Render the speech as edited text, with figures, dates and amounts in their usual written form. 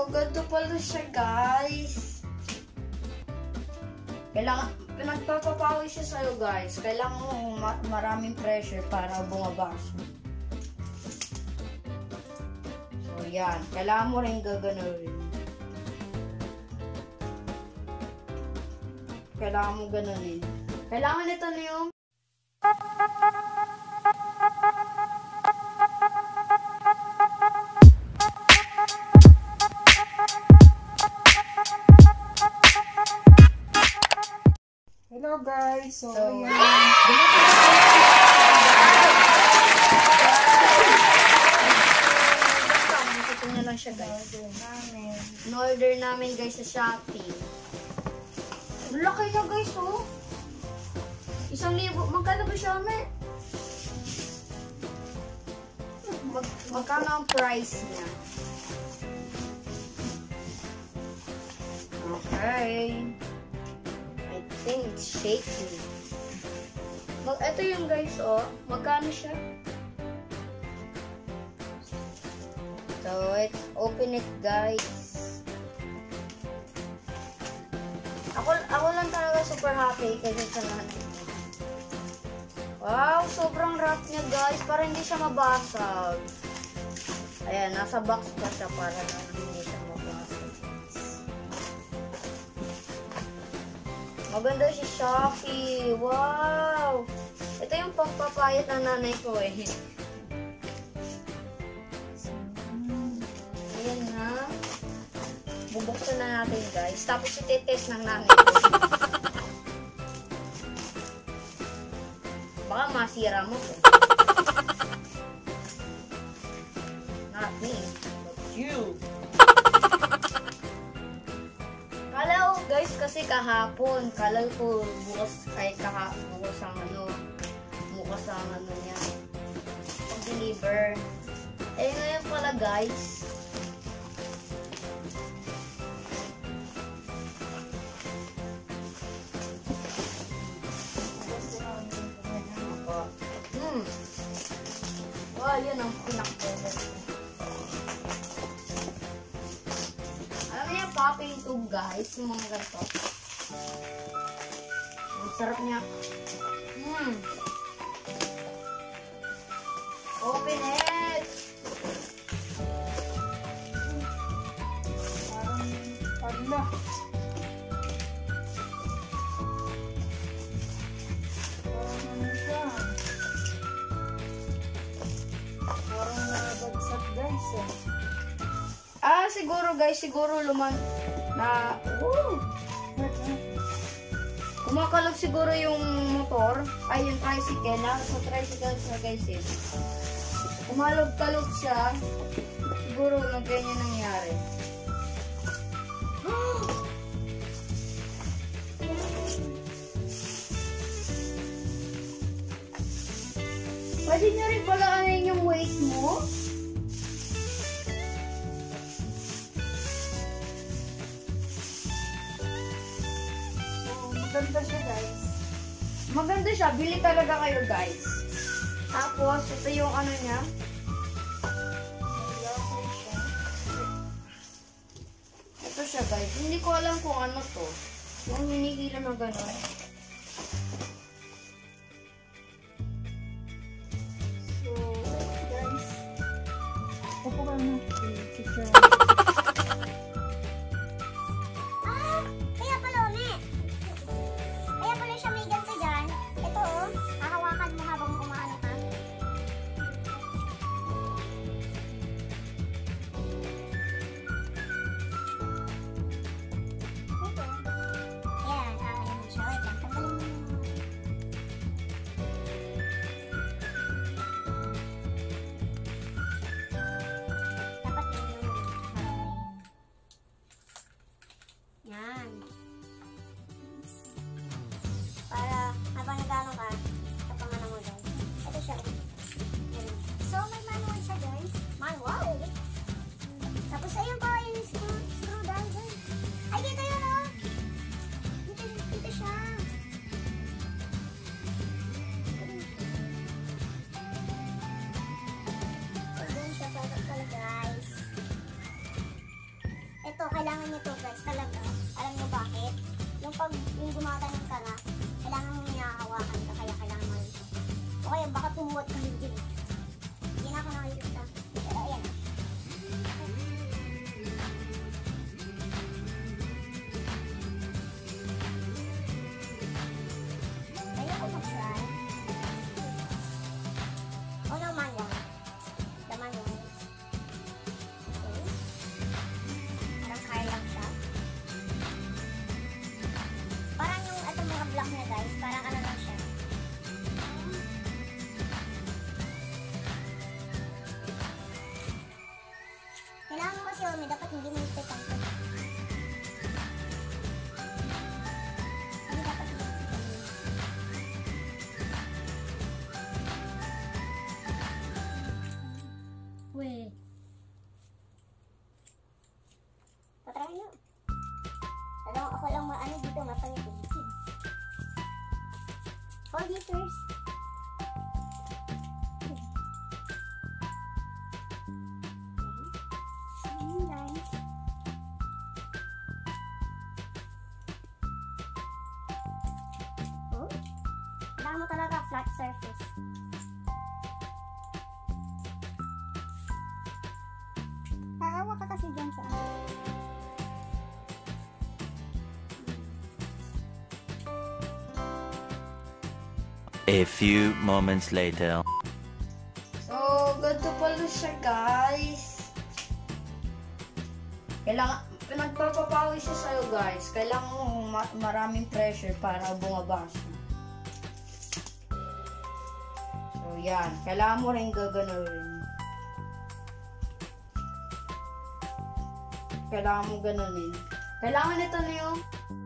ganito pala siya, guys. Kailangan, pinagpapapawis siya sa'yo, guys. Kailangan mo maraming pressure para bumaba siya. So, yan. Kailangan mo rin gaganorin. Kailangan mo ganorin. Kailangan ito na yung hello guys, so yan. Ito na lang siya, guys. In-order namin, guys, sa Shopee. Laki na, guys, oh. 1,000. Magkano ba siya, me? Magkano ang price niya? Okay. I think it's shaky. Ito yung guys, oh. Magkano siya? So, let's open it, guys. Ako lang talaga super happy kasi sa nanay. Wow, sobrang wrap niya, guys. Para hindi siya mabasag. Ayan, nasa box pa siya para hindi siya mabasag. Maganda si Shopee. Wow! Ito yung pampapayat ng nanay ko eh. Ayan na. Bubuksan na natin, guys. Tapos iti-test ng nanay ko. Baka masira mo to. Not me. But you. Kala ko, guys, kasi kahapon. Kala ko bukas kahit bukas ang ano niya. Pag-deliver. Eh, ngayon pala, guys. Wow, yun ang pinakbelot. Alam niya, popping tube, guys. Yung mga ganito. Ang sarap niya. Open it! Parang pagla. Siguro guys, kumakalog siguro yung motor, ay yung tricycle, sa tricycle siya, guys eh. Kumalog-kalog siya, siguro na ganyan nangyari. Pwede nyo rin pala ano yung weight mo? Maganda siya, guys. Maganda siya. Bili talaga kayo, guys. Tapos, ito yung ano niya. Ito siya, guys. Hindi ko alam kung ano to. Yung hinihila na gano'n. So, guys. Opo ka na. Picture. kailangan nyo to guys talaga. Alam nyo bakit? Yung pag yung gumaganon ka na, kailangan mo nakahawakan ka, kaya kailangan mo ito. O kaya baka tumuwad ka din. Hindi na ako nakikita. Pero ayan. Kaya ko mag-try. O naman lang. Laman yun. Okay. Parang kaya lang siya. Parang yung itong mga block niya guys, parang ano lang siya. Kailangan mo kasi Omi, dapat hindi mo ipitan ko. Hindi dapat hindi ipitan mo. Wait. Patry nyo. Alam ako lang maano dito, mapangit. Hold it first. Nice. Oh, kailangan mo talaga flat surface. Haawa ka kasi dyan sa ano. A few moments later. So, ganito pala siya, guys. Kailangan, pinagpapapawis siya sa'yo, guys. Kailangan mo maraming pressure para bumaba siya. So, yan. Kailangan mo rin gaganorin. Kailangan mo ganonin. Kailangan ito na yung